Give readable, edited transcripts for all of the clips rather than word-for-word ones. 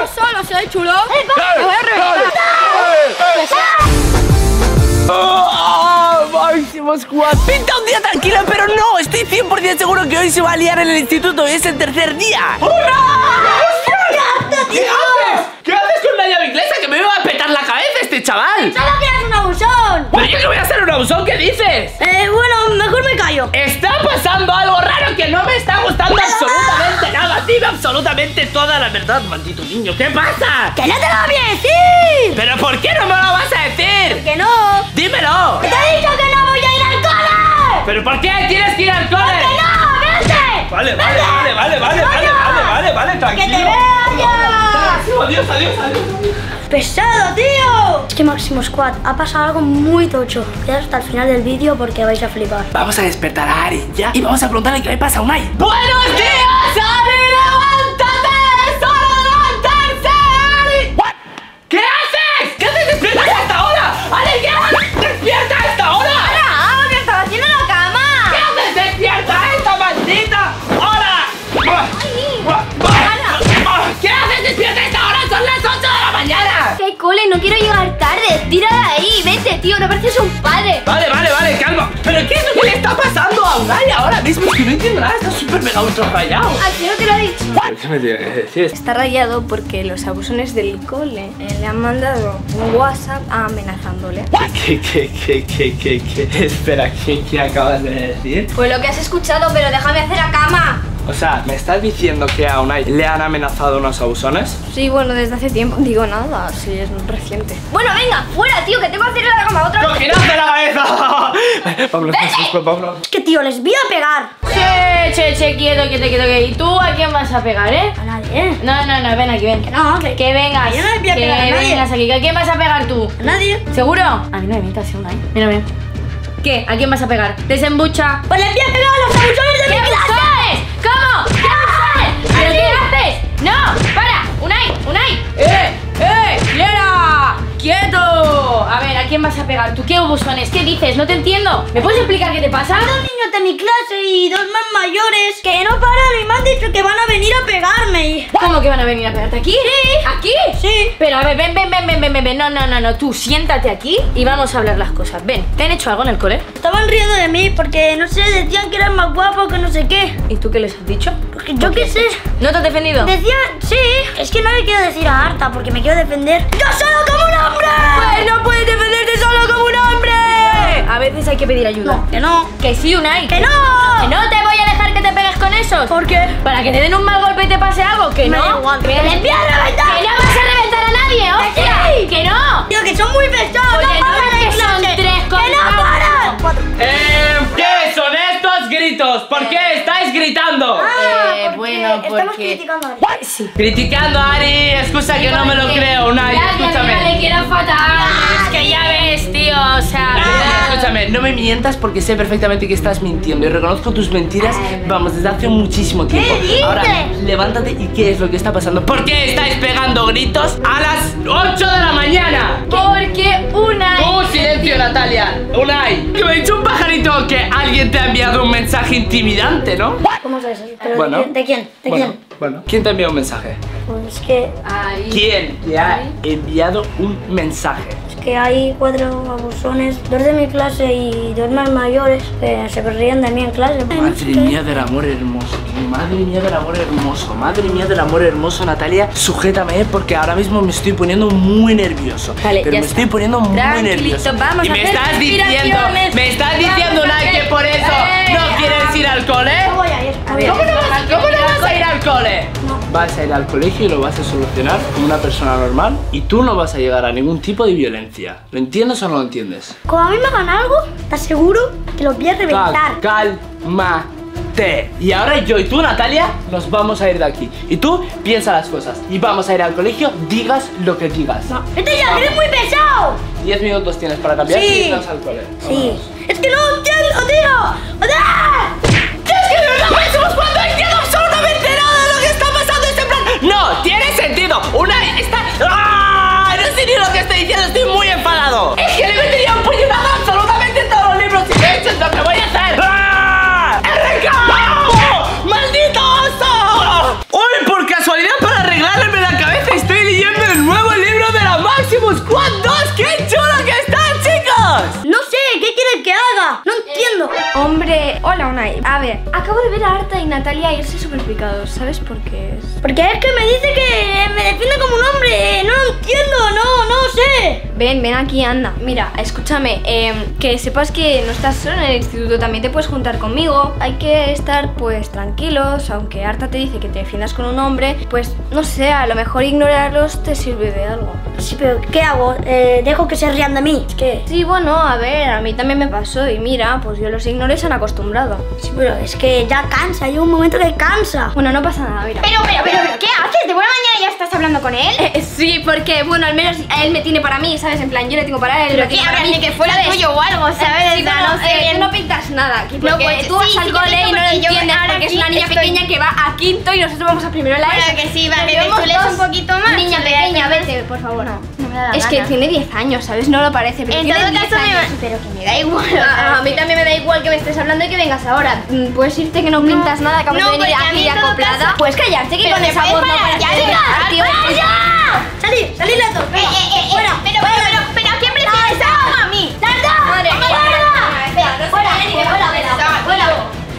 solo soy chulo. ¡Me voy a Máximo Squad. Pinta un día tranquilo, pero no. Estoy 100% seguro que hoy se va a liar en el instituto. Es el tercer día. ¡Hurra! ¿Qué haces? ¿Qué haces con la llave inglesa? Que me va a petar la cabeza este chaval. Solo que eres un abusón. ¿Pero yo que voy a hacer un abusón? ¿Qué dices? Bueno, mejor me callo. Está pasando algo raro que no me está gustando absolutamente nada. Dime absolutamente toda la verdad, maldito niño. ¿Qué pasa? ¡Que no te lo voy a decir! ¿Pero por qué no me lo vas a decir? ¡Que no! ¡Dímelo! ¡Te he dicho que no voy a ir al cole! ¿Pero por qué tienes que ir al cole? ¡Que no! ¡Vete! Vale, tranquilo. ¡Que te vayas! Adiós. ¡Pesado, tío! Es que Máximo Squad, ha pasado algo muy tocho. Quedad hasta el final del vídeo porque vais a flipar. Vamos a despertar a Ari ya y vamos a preguntarle qué le pasa a Unai. ¡Buenos días, Ari! ¡Levántate! ¡Solo levantarse, Ari! ¿Qué haces? ¿Qué haces despierta a esta hora? ¡Ari, qué haces? ¡Despierta a esta hora! ¡Hola! ¡Que estaba haciendo la cama! ¿Qué haces? ¡Despierta a esta maldita! ¡Hola! ¿Qué haces? ¡Despierta a esta hora! ¡Son las 8 de la mañana! ¡Qué cole! No quiero llegar tarde. ¡Tira de ahí! ¡Vete, tío! ¡No pareces un padre! Vale, calma. ¿Pero qué es lo que le está pasando a Unai ahora mismo? Es que no entiendo nada. Está súper mega ultra rayado. ¿A quién no te lo he dicho? ¿Qué me tiene que decir? Está rayado porque los abusones del cole le han mandado un WhatsApp amenazándole. ¿Qué? Espera, ¿qué acabas de decir? Pues lo que has escuchado, pero déjame hacer la cama. O sea, ¿me estás diciendo que a Unai le han amenazado unos abusones? Sí, bueno, desde hace tiempo. Digo nada, sí, es reciente. Bueno, venga, fuera, tío, que tengo que hacer la cama otra vez. ¡Coginaos de la cabeza! Vámonos. Que tío, les voy a pegar. Che, quieto. ¿Y tú a quién vas a pegar, eh? A nadie, No, ven aquí, ven. No, Que vengas. yo no le voy a pegar a Que nadie. vengas aquí. ¿A quién vas a pegar tú? A nadie. ¿Seguro? A mí no me mientas, Unai. Mira. ¿Qué? ¿A quién vas a pegar? Desembucha. Pues les voy a pegar a los abusones de ¿Qué mi clase. abusones? ¿Cómo? ¿Qué abusones? ¿Pero qué haces? ¡No! ¡Para! ¡Unai! ¡Quiera! ¡Quieto! A ver, ¿a quién vas a pegar? ¿Tú qué abusones? ¿Qué dices? No te entiendo. ¿Me puedes explicar qué te pasa? Dos niños de mi clase y dos más mayores que no paran y me han dicho que van a venir a pegarme. ¿Cómo que van a venir a pegarte aquí? Sí. ¿Aquí? Sí. Pero a ver, ven. No. Tú siéntate aquí y vamos a hablar las cosas. Ven, ¿te han hecho algo en el cole? Estaban riendo de mí porque, no sé, decían que era más guapo que no sé qué. ¿Y tú qué les has dicho? Porque yo qué sé. ¿No te has defendido? Decían, sí. Es que no le quiero decir a Arta porque me quiero defender. ¡Yo solo como un hombre! ¡Pues no puedes defenderte solo como un hombre! A veces hay que pedir ayuda. No, que no. Que sí, Unai. ¡Que no! Que no te voy a dejar que te pegues con esos. ¿Por qué? Para que te den un mal golpe y te pase algo. Que Me no. da igual. Que ¡Que les voy a reventar! no vas a reventar a nadie, hostia. sí! Que no. Tío, que son muy pesados. Oye, no no, paran que en son clase. tres ¡Que contra no uno. paran! Cuatro. ¿Qué son estos gritos? ¿Por qué estáis gritando? Bueno, Estamos porque... criticando a Ari. Sí. Criticando a Ari, excusa que no me lo creo, Unai, escúchame. Le quiero fatal. Es que ya ves, tío, o sea... Escúchame, no me mientas porque sé perfectamente que estás mintiendo y reconozco tus mentiras, vamos, desde hace muchísimo tiempo. ¿Qué dices? Ahora, levántate y ¿qué es lo que está pasando? ¿Por qué estáis pegando gritos a las 8 de la mañana? Porque Unai... Silencio, Natalia. Unai, que me ha dicho un pajarito que alguien te ha enviado un mensaje intimidante, ¿no? ¿Cómo sabes eso? ¿Pero Bueno. ¿de quién? ¿De quién? Bueno, ¿quién te ha enviado un mensaje? Pues que ¿Quién te ha enviado un mensaje? hay 4 abusones, 2 de mi clase y 2 más mayores que se ríen de mí en clase. Madre mía del amor hermoso. Madre mía del amor hermoso. Madre mía del amor hermoso, Natalia. Sujétame porque ahora mismo me estoy poniendo muy nervioso. Vale, pero ya me está. estoy poniendo muy Tranquilito, nervioso. vamos y a me hacer estás diciendo, respiraciones. Unai, que por eso no quieres ir al cole. No voy a ir. A ver, ¿Cómo no vas a ir al cole? No. Vas a ir al colegio y lo vas a solucionar como una persona normal y tú no vas a llegar a ningún tipo de violencia. ¿Lo entiendes o no lo entiendes? Como a mí me hagan algo, ¿estás seguro que los voy a reventar? Cálmate. Y ahora yo y tú, Natalia, nos vamos a ir de aquí. Y tú piensa las cosas y vamos a ir al colegio, digas lo que digas. No. ¡Vete ya, que eres muy pesado! 10 minutos tienes para cambiar Sí. y irnos al cole. Sí. Es que no entiendo, tío. ¡Ah! ¡Es que de verdad pensamos cuando entiendo absolutamente nada de lo que está pasando! Este plan no tiene sentido. Unai está... ¡Ah! No sé ni lo que estoy diciendo, estoy muy enfadado. Es que le metería un puñetazo a absolutamente todos los libros y de hecho es lo que voy a hacer. ¡Ah! ¡Arrancado! ¡Maldito oso! Hoy por casualidad para arreglarme la cabeza estoy Hombre, hola Unai. A ver, acabo de ver a Arta y Natalia irse súper picados. ¿Sabes por qué es? Porque es que me dice que me defiende como un hombre. No lo entiendo, no sé. Ven aquí, anda. Mira, escúchame, que sepas que no estás solo en el instituto, también te puedes juntar conmigo. Hay que estar pues tranquilos, aunque Arta te dice que te defiendas con un hombre, pues no sé, a lo mejor ignorarlos te sirve de algo. Sí, pero ¿qué hago? ¿Dejo que se rían de mí? Es que... Sí, bueno, a ver, a mí también me pasó y mira, pues yo los ignoro y se han acostumbrado. Sí, pero es que ya cansa, hay un momento que cansa. Bueno, no pasa nada, mira. Pero, ¿qué haces? ¿De buena mañana ya estás hablando con él? Sí, porque, bueno, al menos él me tiene para mí, ¿sabes? En plan, yo le tengo para él, Pero lo tiene para mí. ni que fuera tuyo o algo, ¿sabes? Sí, O sea, bueno, no sé. tú no pintas nada aquí, porque pues, tú vas sí, al sí que cole y no pinto lo porque yo entiendes, ahora porque es aquí una niña estoy- pequeña que va a quinto y nosotros vamos a primero de la Bueno, ESO. que sí, vale, Nos te vemos chules dos. un poquito más. Niña te voy a pequeña, hacer- vete, por favor. No me da la Es que gana. tiene 10 años, ¿sabes? No lo parece, pero En tiene todo 10 caso, años. pero que me da igual. A mí también me da igual que me estés hablando y que vengas ahora. Puedes irte que no pintas nada, acabas no, de venir porque a mí aquí en todo acoplada. caso- Puedes callarte que Pero con te esa puedes voz no parar, paras ya, de venga, hablar, tío. ¡Salid las dos! Pero ¿a quién prefieres? ¿A a mí? Madre mía. Fuera.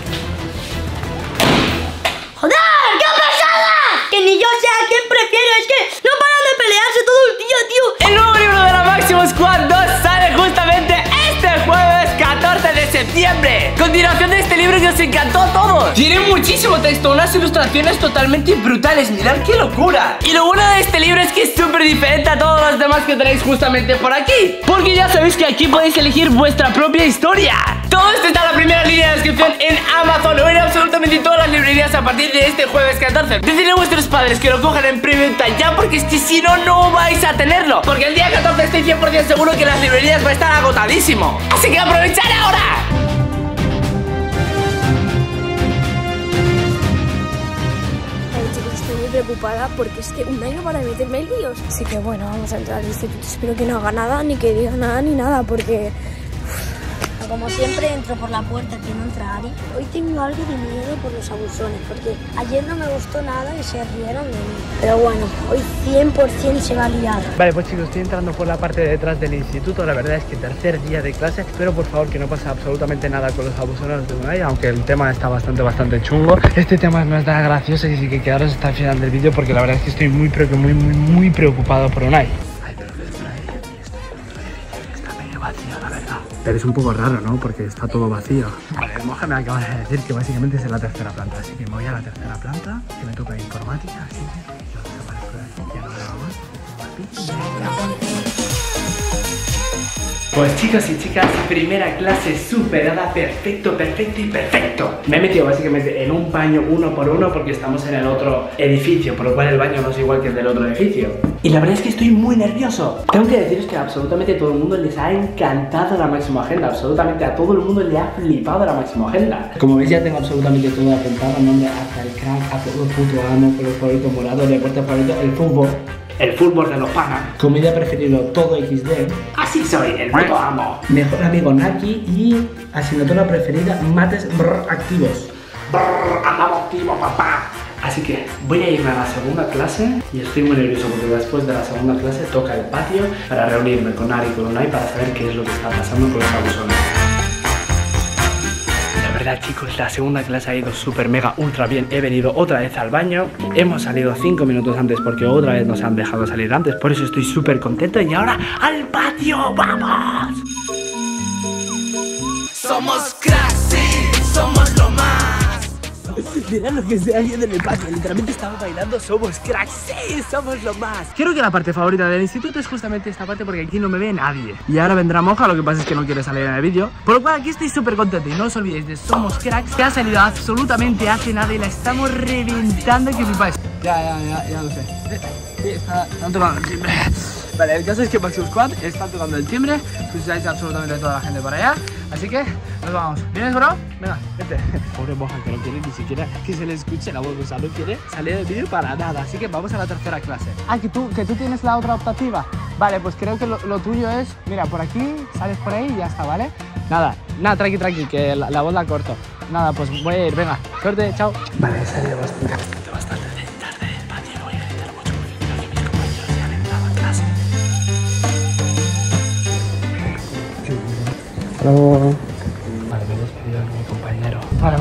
¡Joder! ¡Qué pesada! Que ni yo sé a quién prefiero, es que no paran de pelearse todo el día, tío. El nuevo libro de la Maximus Squad 2 sale justamente este jueves 14 de septiembre. Continuación de este libro que os encantó a todos. Tiene muchísimo texto, unas ilustraciones totalmente brutales. Mirad qué locura. Y lo bueno de este libro es que es súper diferente a todos los demás que tenéis justamente por aquí, porque ya sabéis que aquí podéis elegir vuestra propia historia. Todo esto está en la primera línea de descripción en Amazon o en absolutamente todas las librerías a partir de este jueves 14. Decidle a vuestros padres que lo cojan en preventa ya, porque es que si no, no vais a tenerlo. Porque el día 14 estoy 100% seguro que las librerías va a estar agotadísimo. Así que aprovechad ahora. Chicos, estoy muy preocupada porque es que un año para meterme en líos. Así que bueno, vamos a entrar al instituto. Espero que no haga nada, ni que diga nada, ni nada, porque... Como siempre entro por la puerta que no entra Ari. Hoy tengo algo de miedo por los abusones, porque ayer no me gustó nada y se rieron de mí. Pero bueno, hoy 100% se va a liar. Vale, pues chicos, estoy entrando por la parte de detrás del instituto. La verdad es que tercer día de clase. Espero por favor que no pase absolutamente nada con los abusones de Unai, aunque el tema está bastante chungo. Este tema no es nada gracioso, así que quedaros hasta el final del vídeo, porque la verdad es que estoy muy preocupado por Unai. Pero es un poco raro, ¿no? Porque está todo vacío. Vale, el Moja me acaba de decir que básicamente es en la tercera planta. Así que me voy a la tercera planta, que me toca informática. Así que yo desaparezco de aquí. Ya no grabo más. Pues chicos y chicas, primera clase superada, perfecto. Me he metido básicamente en un baño uno por uno porque estamos en el otro edificio, por lo cual el baño no es igual que el del otro edificio. Y la verdad es que estoy muy nervioso. Tengo que deciros que a absolutamente todo el mundo les ha encantado la Máximo Agenda, absolutamente a todo el mundo le ha flipado la Máximo Agenda. Como veis ya tengo absolutamente todo apuntado, nombre hasta el crack, a todo puto amo, color favorito morado, deporte favorito, el fútbol. El fútbol de los panas. Comida preferido, todo XD. Así soy, el puto amo. Mejor amigo Naki y asignatura preferida, mates activos. Amo activo, papá. Así que voy a irme a la segunda clase y estoy muy nervioso porque después de la segunda clase toca el patio para reunirme con Ari y con Unai para saber qué es lo que está pasando con los abusones. La verdad chicos, la segunda clase ha ido súper mega ultra bien. He venido otra vez al baño. Hemos salido 5 minutos antes porque otra vez nos han dejado salir antes. Por eso estoy súper contento. Y ahora al patio, ¡vamos! Somos cracks, sí, somos lo más. Mirad lo que estoy haciendo en el patio. Literalmente estamos bailando. Somos cracks, sí, somos lo más. Creo que la parte favorita del instituto es justamente esta parte, porque aquí no me ve nadie. Y ahora vendrá Moja, lo que pasa es que no quiere salir en el vídeo. Por lo cual aquí estoy súper contento. Y no os olvidéis de Somos Cracks, que ha salido absolutamente hace nada y la estamos reventando, que flipáis. Ya lo sé. Sí, están tocando el timbre. Vale, el caso es que Maximus Squad está tocando el timbre. Escucháis absolutamente toda la gente por allá. Así que nos vamos. ¿Vienes, bro? Venga, vente. Pobre Moja, que no quiere ni siquiera que se le escuche la voz. O sea, no quiere salir del vídeo para nada. Así que vamos a la tercera clase. Ah, que tú tienes la otra optativa. Vale, pues creo que lo tuyo es... Mira, por aquí, sales por ahí y ya está, ¿vale? Nada, tranqui, que la voz la corto. Nada, pues voy a ir, venga. Suerte, chao. Vale, he salido bastante tarde del patio. No voy a gritar mucho porque creo que mis compañeros ya han entrado a clase. Hola. Vale, me he despedido de mi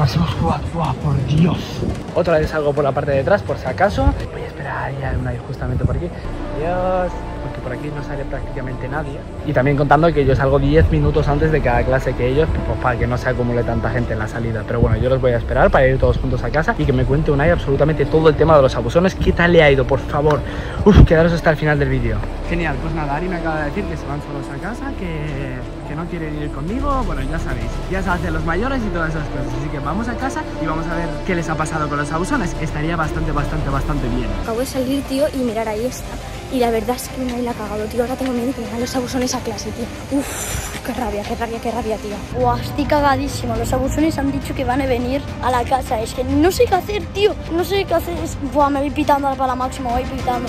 Máximo Squad, por Dios. Otra vez salgo por la parte de atrás por si acaso. Voy a esperar ya una justamente por aquí. Adiós. Porque por aquí no sale prácticamente nadie. Y también contando que yo salgo 10 minutos antes de cada clase que ellos, pues para que no se acumule tanta gente en la salida. Pero bueno, yo los voy a esperar para ir todos juntos a casa y que me cuente Unai absolutamente todo el tema de los abusones. ¿Qué tal le ha ido, por favor? Quedaros hasta el final del vídeo. Genial, pues nada, Ari me acaba de decir que se van solos a casa, que no quieren ir conmigo. Bueno, ya sabéis, ya se hacen los mayores y todas esas cosas. Así que vamos a casa y vamos a ver qué les ha pasado con los abusones. Estaría bastante bien. Acabo de salir, tío, y mirar, ahí está. Y la verdad es que Unai la ha cagado, tío. Ahora tengo miedo de que vengan los abusones a clase, tío. Uf, qué rabia, tío. Buah, estoy cagadísima. Los abusones han dicho que van a venir a la casa. Es que no sé qué hacer, tío. No sé qué hacer. Buah, me voy pitando para la máxima, voy pitando.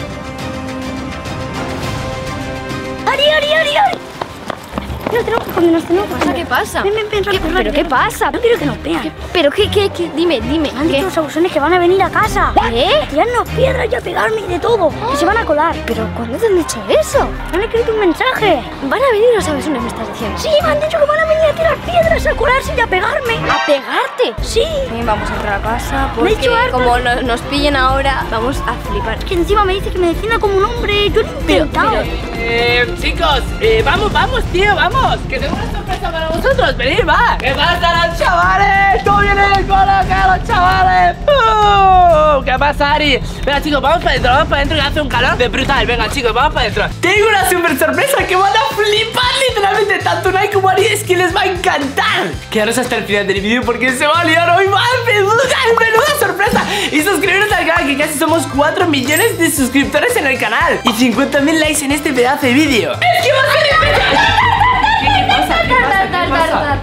¡Ari! No, tenemos que comernos, ¿Qué pasa? Ven, rápido. ¿Pero qué pasa? No quiero que nos vean. ¿Pero qué? Dime. Han dicho los abusones que van a venir a casa. ¿Qué? A tirarnos piedras y a pegarme y de todo. Y se van a colar. ¿Pero cuándo te han dicho eso? Me han escrito un mensaje. ¿Van a venir los abusones, me estás diciendo? Sí, me han dicho que van a venir a tirar piedras, a colarse y a pegarme. ¿A pegarte? Sí. Bien, vamos a entrar a casa Me he porque hecho harta. como nos pillen ahora, vamos a flipar. Que encima me dice que me defienda como un hombre. Yo lo he intentado. Chicos, vamos, tío, vamos. Que tengo una sorpresa para vosotros. Venid, va. ¿Qué pasa, los chavales? ¿Cómo viene el coloca, los chavales? ¿Qué pasa, Ari? Venga, chicos, vamos para adentro que hace un calor de brutal. Venga, chicos, vamos para adentro. Tengo una super sorpresa que van a flipar literalmente. Tanto Unai como Ari, es que les va a encantar. Quedaros hasta el final del vídeo porque se va a liar hoy más. Menuda sorpresa. Y suscribiros al canal, que casi somos 4 millones de suscriptores en el canal y 50.000 likes en este pedazo de vídeo. ¡Es que va a ser especial! ¿Qué pasa?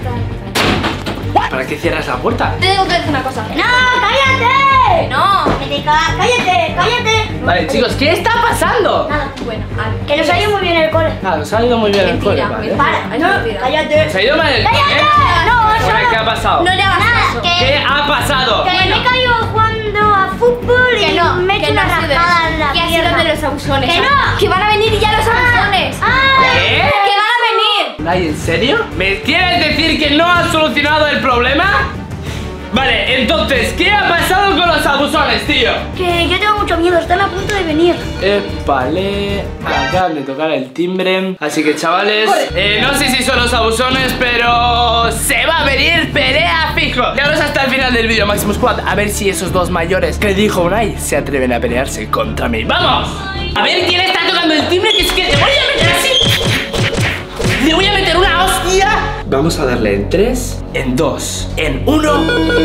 ¿Para qué cierras la puerta? Te tengo que decir una cosa. ¡No, cállate! No. ¡Cállate! Vale, chicos, ¿qué está pasando? Nada. Bueno, vale. Que nos ha ido muy bien el cole. Nos ha ido muy bien el cole, Mentira, ¿vale? Para, Es no, mentira. cállate. ¿Se ha ido mal el cole? No, eso Bueno, ¿qué ha pasado? No le hagas caso. ¿Qué ha pasado? Que me he caído jugando a fútbol y me he hecho una rajada en la que ha sido pierna. de los abusones. ¡Que no! Que van a venir ya los abusones. ¿Qué? Que van a venir. Unai, ¿en serio? ¿Me quieres decir que no has solucionado el problema? Vale, entonces, ¿qué ha pasado con los abusones, tío? Que yo tengo mucho miedo, están a punto de venir. Vale, acaban de tocar el timbre. Así que, chavales, no sé si son los abusones, pero se va a venir pelea fijo. Quedaros hasta el final del vídeo, Máximo Squad, a ver si esos dos mayores que dijo Unai se atreven a pelearse contra mí. ¡Vamos! A ver quién está tocando el timbre, que es que te voy a meter así. Le voy a meter una hostia. Vamos a darle en 3, en 2, en 1.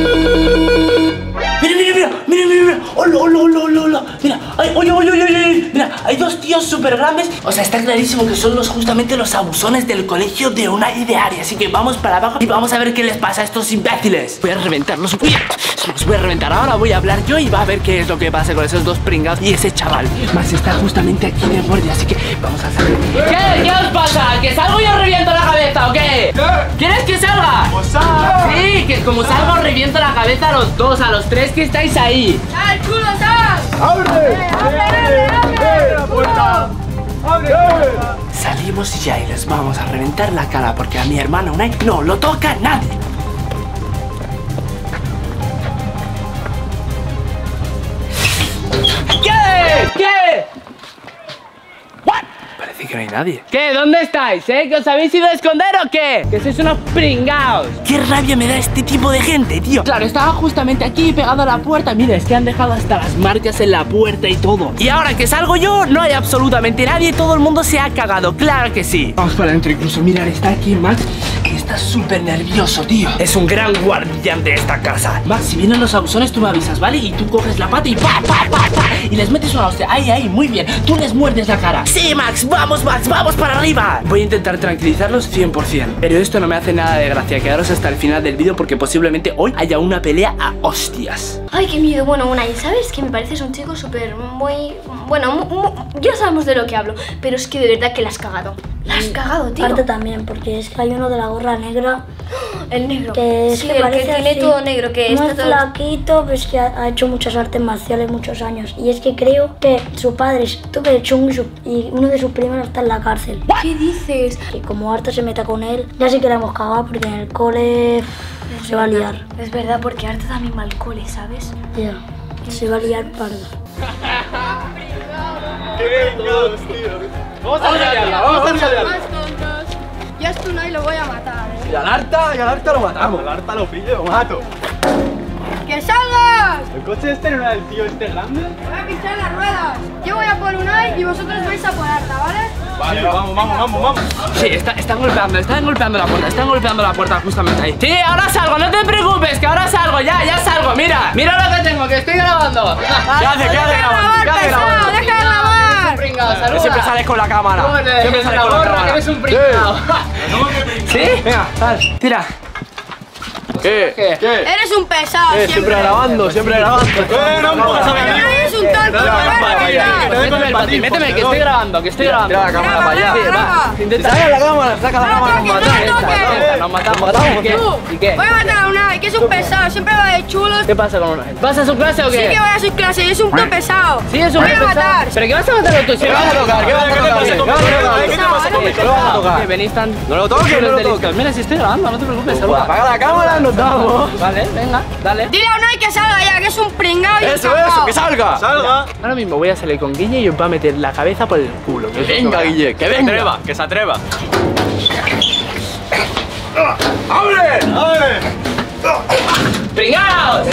Mira. Hola. Mira, oye. Mira, hay dos tíos súper grandes. O sea, está clarísimo que son justamente los abusones del colegio de Unai y de Ari. Así que vamos para abajo y vamos a ver qué les pasa a estos imbéciles. Voy a reventarlos. Los voy a reventar. Ahora voy a hablar yo y va a ver qué es lo que pasa con esos dos pringados y ese chaval. Max está justamente aquí de guardia, así que vamos a salir. ¿Qué os pasa? ¿Que salgo y os reviento la cabeza o qué? ¿Quieres que salga? Sí, que como salgo os reviento la cabeza a los dos, a los tres que estáis ahí. ¡Sal, culo, sal! Salimos ya y les vamos a reventar la cara porque a mi hermano Unai no lo toca nadie. ¿Qué? Parece que no hay nadie. ¿Qué? ¿Dónde estáis? ¿Que os habéis ido a esconder o qué? Que sois unos pringaos. Qué rabia me da este tipo de gente, tío. Claro, estaba justamente aquí pegado a la puerta. Mira, es que han dejado hasta las marcas en la puerta y todo. Y ahora que salgo yo, no hay absolutamente nadie. Todo el mundo se ha cagado, claro que sí. Vamos para adentro, incluso mirar, está aquí Max, que está súper nervioso, tío. Es un gran guardián de esta casa. Max, si vienen los abusones tú me avisas, ¿vale? Y tú coges la pata y pa. Y les metes una hostia. Ahí, muy bien. Tú les muerdes la cara. Sí, Max, vamos para arriba. Voy a intentar tranquilizarlos 100%. Pero esto no me hace nada de gracia. Quedaros hasta el final del vídeo porque posiblemente hoy haya una pelea a hostias. Ay, qué miedo. Bueno, Unai, ¿sabes que me pareces un chico súper muy... Bueno, ya sabemos de lo que hablo, pero es que de verdad que la has cagado. La has cagado, tío. Arta también, porque es que hay uno de la gorra negra. El negro. Que es sí, que el que parece tiene así, todo negro, que muy está todo... flaquito, pero es que ha hecho muchas artes marciales muchos años. Y es que creo que su padre es súper chungo y uno de sus primos está en la cárcel. ¿Qué dices? Y como Arta se meta con él, ya sí que la hemos cagado porque en el cole se va a liar. Es verdad, porque Arta también va al cole, ¿sabes? Ya, se va a liar parda. Vamos a liarla, vamos a liarla. Más tontos. Yo a Stunai lo voy a matar, ¿eh? Y al Arta lo matamos. Al Arta lo pillo, lo mato. ¡Que salgas! ¿El coche este no era del tío este grande? Voy a pinchar las ruedas. Yo voy a por Unai y vosotros vais a por Arta, ¿vale? Vale, vamos. Sí, están golpeando la puerta justamente ahí. Sí, ahora salgo, no te preocupes, que ahora salgo, ya salgo, mira lo que tengo, que estoy grabando. ¿Qué hace grabando? ¡Deja de grabar! Saluda. Siempre sales con la cámara. Siempre sales con la cámara. Que eres un pringao. ¿Sí? Venga, sal, tira. ¿Qué? Eres un pesado, Siempre grabando. No empujas a mi amigo. Eres un tonto, Méteme, que estoy grabando. Tira la cámara para allá. Intenta. Saca la cámara, Nos matamos. ¿Y qué? Voy a matar a Unai, que es un pesado, siempre va de chulos. ¿Qué pasa con una? ¿Vas a su clase o Sí qué? que voy a su clase, es un puto pesado. Sí, es un Voy a pesado. matar. ¿Pero qué vas a matar tú? ¿Qué vas a tocar? ¿Qué vas a tocar? Que venís tan... No lo toques. Mira, si estoy grabando, no te preocupes, saluda. Apaga la cámara, nos damos. Vale, venga, dale. Dile a Unai que salga ya, que es un pringao y un Eso, cagao. que salga. Ahora mismo voy a salir con Guille y os va a meter la cabeza por el culo. Que venga, Guille, que venga. Que se atreva. ¡Abre! ¡Pringaos!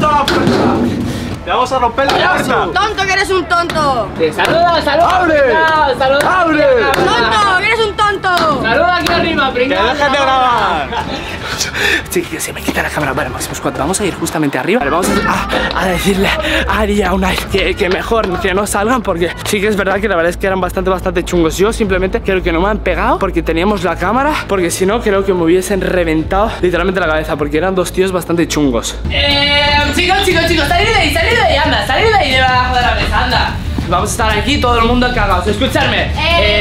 Te vamos a romper la puerta. Tonto, que eres un tonto. ¡Saluda! ¡Abre! ¡Saluda! ¡Abre! Tonto, que eres un tonto. ¡Saluda aquí arriba, ¡Que pringaos! dejes de grabar! Sí, que se me quita la cámara. Vale, Máximo Squad, vamos a ir justamente arriba. Vale, vamos a decirle a Ari y a Unai que mejor que no salgan, porque sí que es verdad que la verdad es que eran bastante chungos. Yo simplemente creo que no me han pegado porque teníamos la cámara, porque si no creo que me hubiesen reventado literalmente la cabeza, porque eran dos tíos bastante chungos. Chicos, salid de ahí, anda, salid de ahí debajo de la mesa, anda. Vamos a estar aquí, todo el mundo cagados. Escuchadme.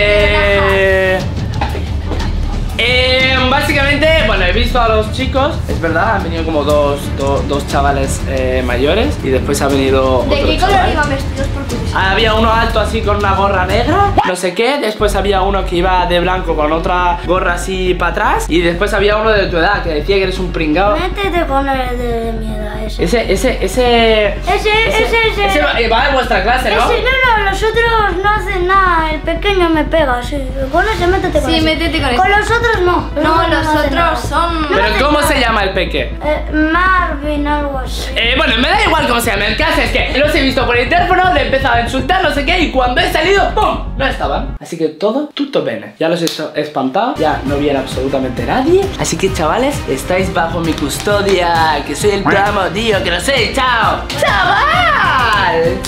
Básicamente, bueno, he visto a los chicos. Es verdad, han venido como dos chavales mayores. Y después ha venido ¿De otro qué color chaval. iban vestidos por curiosidad? Había uno alto así con una gorra negra, no sé qué. Después había uno que iba de blanco con otra gorra así para atrás. Y después había uno de tu edad que decía que eres un pringao. Métete con el de mi edad, ese. Ese va de vuestra clase, ¿no? No, los otros no hacen nada. El pequeño me pega, sí. Con ese métete con Sí, ese. métete con ese. Con los otros no. No, los hacen nada. otros son... Pero ¿cómo se llama el peque? Marvin, algo así. Bueno, me da igual cómo se llama. El caso es que los he visto por el teléfono, le he empezado a insultar, no sé qué, y cuando he salido, ¡pum! No estaban. Así que todo, tutto bene. Ya los he espantado, ya no viene absolutamente nadie. Así que, chavales, estáis bajo mi custodia, que soy el primo, tío, que lo sé. ¡Chao! ¡Chaval!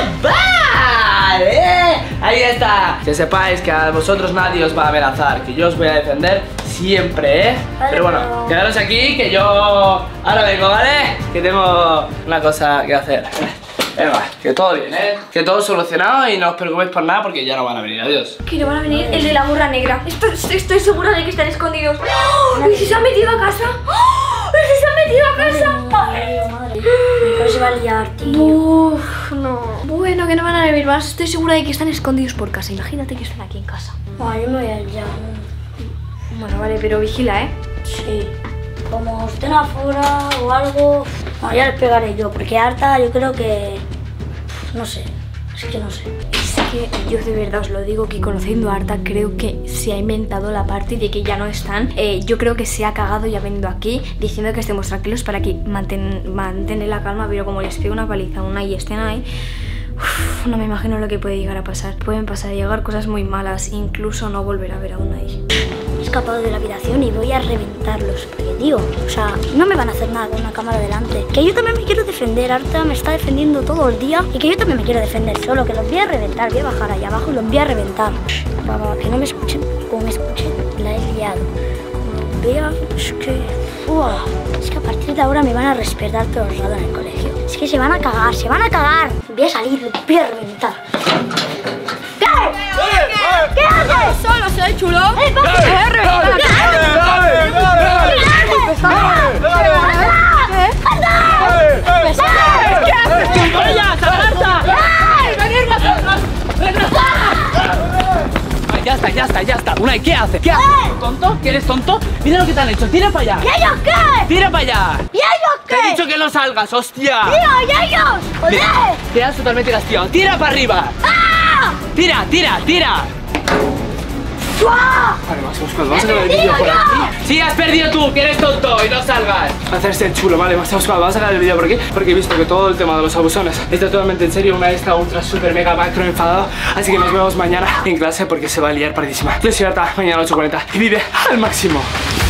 Ahí está. Que sepáis que a vosotros nadie os va a amenazar, que yo os voy a defender siempre, Vale, pero bueno, pero- quedaros aquí, que yo ahora vengo, ¿vale? Que tengo una cosa que hacer. Venga, que todo bien, que todo solucionado y no os preocupéis por nada porque ya no van a venir. Adiós. Que no van a venir el de la gorra negra. Estoy segura de que están escondidos. ¡Oh! ¿Y si se han metido a casa? ¡Oh! ¿Y si se han metido a casa? Madre. Mejor se va a liar, tío. Uf, no. Bueno, que no van a venir más. Estoy segura de que están escondidos por casa. Imagínate que están aquí en casa. Bueno, yo me voy a ir ya. Bueno, vale, pero vigila, ¿eh? Sí. Como estén afuera o algo, bueno, ya les pegaré yo, porque Arta yo creo que... No sé, es que no sé. Es que yo de verdad os lo digo, que conociendo a Arta creo que se ha inventado la parte de que ya no están. Yo creo que se ha cagado y ha venido aquí diciendo que estemos tranquilos para que mantener la calma, pero como les pega una paliza a una y estén ahí, no me imagino lo que puede llegar a pasar. Pueden pasar a llegar cosas muy malas, incluso no volver a ver a una ahí. He escapado de la habitación y voy a reventarlos, porque tío, o sea, no me van a hacer nada con una cámara delante. Que yo también me quiero defender, Arta me está defendiendo todo el día y que yo también me quiero defender, solo que los voy a reventar, voy a bajar allá abajo y los voy a reventar. Para que no me escuchen, como me escuchen, la he liado. Como vea, es que... es que a partir de ahora me van a respetar todo el rato en el colegio. Es que se van a cagar, se van a cagar. Voy a salir, los voy a reventar. ¿Qué? ¿Qué haces? Solo, chulo. Ya está. Unai, ¿qué hace? ¿Qué haces? ¿Tonto? ¿Que eres tonto? Mira lo que te han hecho. Tira para allá. ¿Y ellos qué? Tira para allá. ¿Y ellos qué? Te he dicho que no salgas, hostia. Tío, ¿y ellos? ¡Joder! Te has totalmente castigado. Tira para arriba. ¡Ah! Tira. ¡Suá! Vale, Max, vamos a acabar el vídeo por aquí. Sí, has perdido tú, que eres tonto y no salgas. Hacerse el chulo, vale, Max, vamos a acabar el vídeo por aquí. Porque he visto que todo el tema de los abusones está totalmente en serio. Una está ultra, super, mega, macro enfadado. Así que nos vemos mañana en clase porque se va a liar pardísima. Despierta mañana a las 8:40 y vive al máximo.